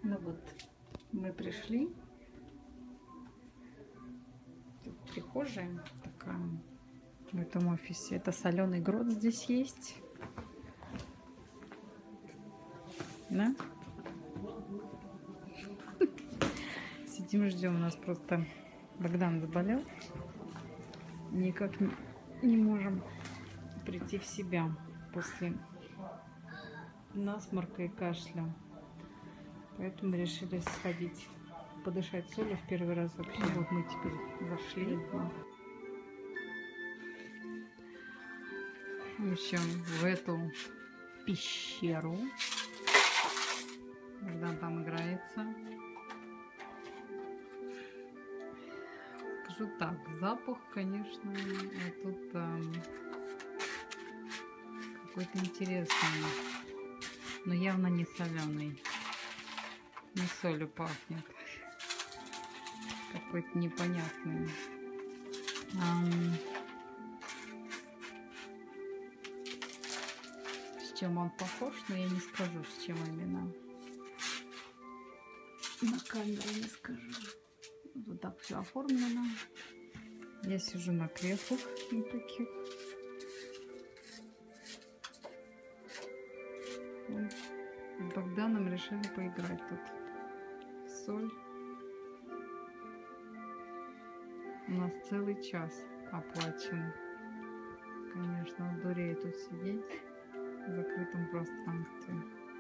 Ну вот, мы пришли. Тут прихожая такая в этом офисе. Это соленый грот здесь есть. Да? Сидим, ждем. У нас просто Богдан заболел. Никак не можем прийти в себя после насморка и кашля. Поэтому решили сходить подышать солью в первый раз вообще. Вот мы теперь зашли в общем в эту пещеру. Богдан там играется. Скажу так, запах, конечно, тут какой-то интересный, но явно не соленый. Не солью пахнет. Какой-то непонятный. С чем он похож, но я не скажу, с чем именно. На камеру не скажу. Вот так все оформлено. Я сижу на креслах на таких. С Богданом решили поиграть тут в соль. У нас целый час оплачен. Конечно, он дуреет тут сидеть в закрытом пространстве.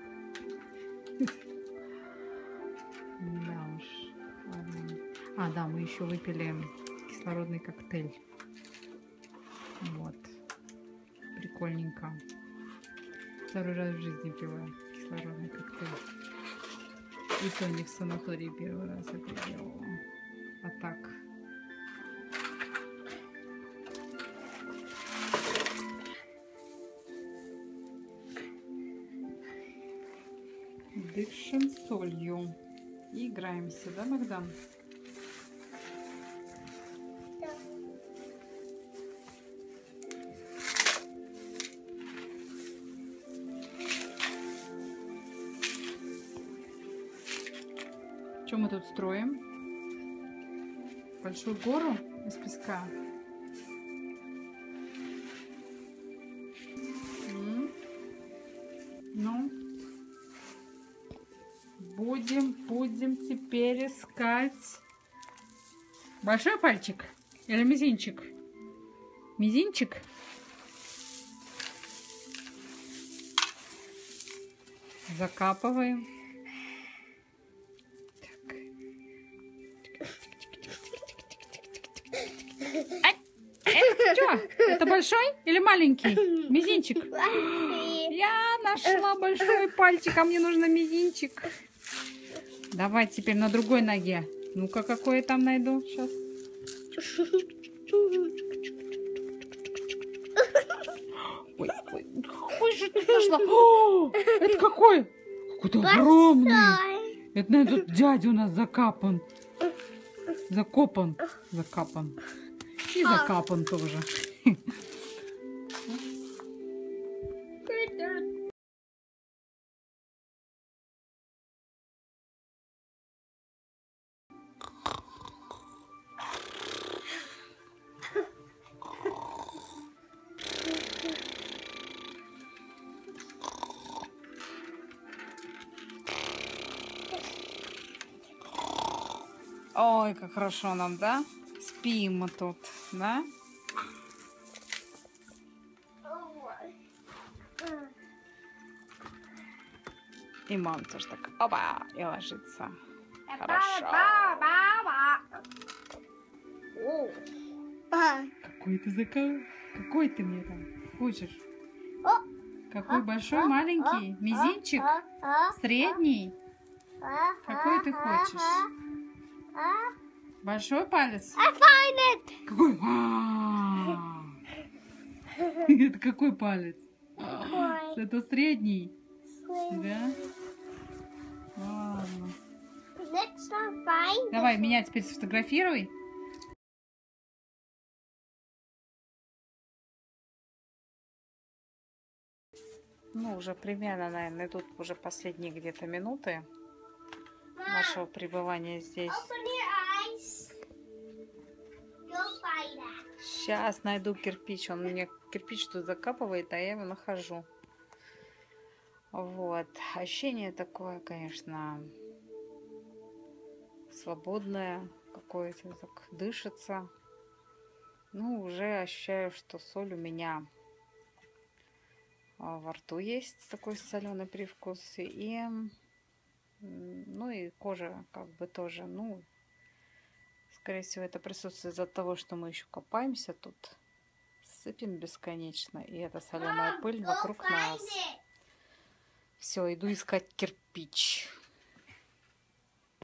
Да уж. Ладно. А, да, мы еще выпили кислородный коктейль. Вот. Прикольненько. Второй раз в жизни пила кислородный коктейль. И то не в санатории первый раз это делала. А так. Дышим солью. И играемся, да, Богдан? Да. Что мы тут строим? Большую гору из песка. Ну, будем теперь искать. Большой пальчик или мизинчик? Мизинчик? Закапываем. Это что? Это большой или маленький? Мизинчик. Я нашла большой пальчик, а мне нужно мизинчик. Давай теперь на другой ноге. Ну-ка, какой я там найду сейчас. Ой, какой же ты нашла? О, это какой? Какой-то огромный. Это, наверное, тут дядя у нас закапан. Закопан. И закапан тоже. Ой, как хорошо нам, да? Спим мы тут, да? И мама тоже так, опа, и ложится. Хорошо. Какой ты Какой ты мне там хочешь? Какой большой, маленький? Мизинчик? Средний? Какой ты хочешь? Большой палец? Какой? Это какой палец? Это средний? Да? Ладно. Давай, меня теперь сфотографируй. Ну, уже примерно, наверное, тут уже последние где-то минуты. нашего пребывания здесь. Сейчас найду кирпич. Он мне кирпич тут закапывает, а я его нахожу. Вот. Ощущение такое, конечно, свободное какое-то, так дышится. Ну, уже ощущаю, что соль у меня во рту есть, такой соленый привкус. И, ну, и кожа как бы тоже, ну, скорее всего, это присутствует из-за того, что мы еще копаемся тут. Сыпем бесконечно. И эта соленая пыль вокруг нас. Все, иду искать кирпич.